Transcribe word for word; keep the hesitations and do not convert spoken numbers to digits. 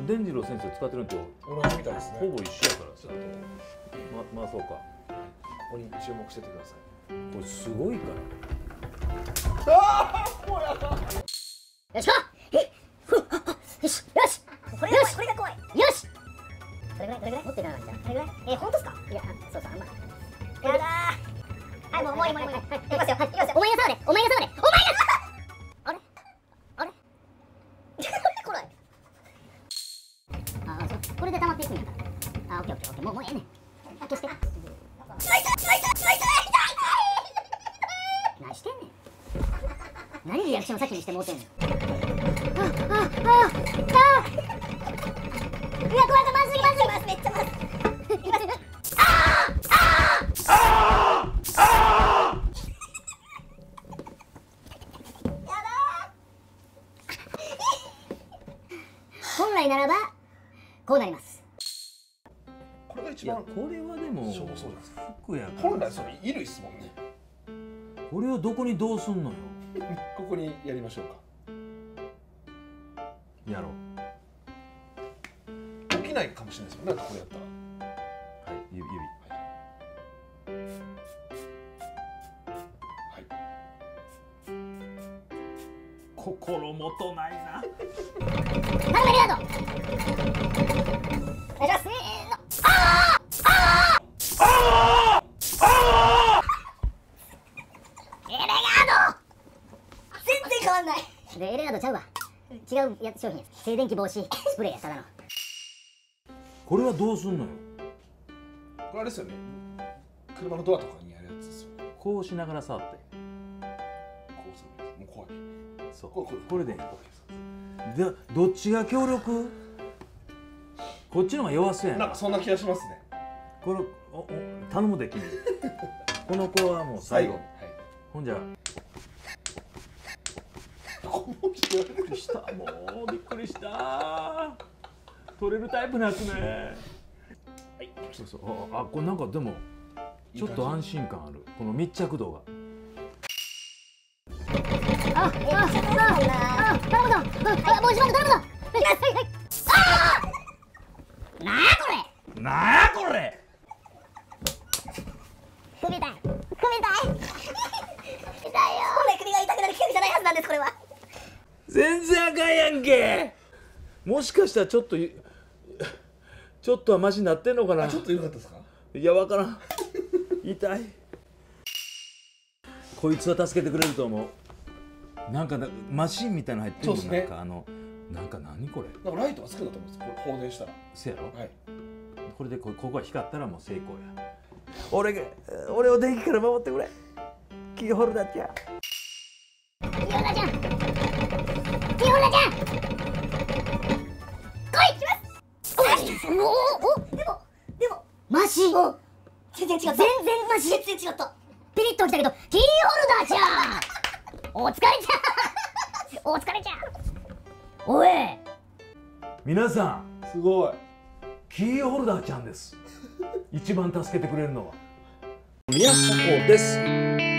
の伝次郎先生使ってるのと同じみたいですね。 ほぼ一緒やからさ。ま、まあそうか。 ここに注目しててください。 これすごいから。 ああ、もうやだ。 よしこえふっよしよしこれが怖いこれが怖いよしどれぐらいどれぐらい持ってるなどれぐらいえ本当ですかいやそうそうあんまやだーはいもうもういいもういいもういいいきますよはいいきますよお前が触れお前が触れお前があれあれこれああそうこれで溜まっていくんやからあオッケーオッケーオッケーもうもうええねん消して痛い痛い痛い痛い痛い何してんねん何リアクション先にしてもうてんのああああああうわ怖いまずいまずいますめっちゃまずいああああああやだ本来ならばこうなりますこれが一いや番これはでもしょぼそうです。 服やから本来それ衣類っすもんね。 これをどこにどうすんのよ。 ここにやりましょうか。 やろう。 起きないかもしれないですよね。これやったら。 はい指指はい。 心もとないな。 頼むありがとうお願いしますせーのああああああエレガード全然変わんないでエレガードちゃうわ違うやつ商品や静電気防止スプレーやただのこれはどうすんのよ。 これあれですよね。車のドアとかにやるやつですよ。 こうしながら触って。 こうするんです。もう怖い。 そうこれこれで。でどっちが強力？こっちの方が弱そうやな。 なんかそんな気がしますね。 これおお頼むで君。この子はもう最後。 はい。 ほんじゃ。 こうしてやるびっくりしたもうびっくりした取れるタイプのやつね。はいそうそうああこれなんかでもちょっと安心感あるこの密着度が。 あ、あ、あ、あ、頼むぞ。あ、もうしまった、頼むぞ。はいはいはい。ああ。なあこれ。 なあこれ。 首痛い。首痛い。痛いよ。これ首が痛くなる企画じゃないはずなんですこれは。 全然あかんやんけ。もしかしたらちょっとちょっとはマシになってんのかな。 ちょっと良かったですか。 いやわからん。痛い。こいつは助けてくれると思う。なんかマシンみたいなの入ってるの、 ね、 なんかあのなんか何これ。 なんかライトがつくんだと思うんですよ。これ放電したら。 せやろ。 はい。 これでここが光ったらもう成功や。俺が俺を電気から守ってくれ。キーホルダーちゃん。 キーホルダーちゃん。キーホルダーちゃん。来い。来ます。おおおでもでもマシ。全然違った。全然マシ。全然違った。ピリッときたけどキーホルダーちゃん。お疲れちゃんお疲れちゃんおい皆さんすごいキーホルダーちゃんです一番助けてくれるのは宮下幸です。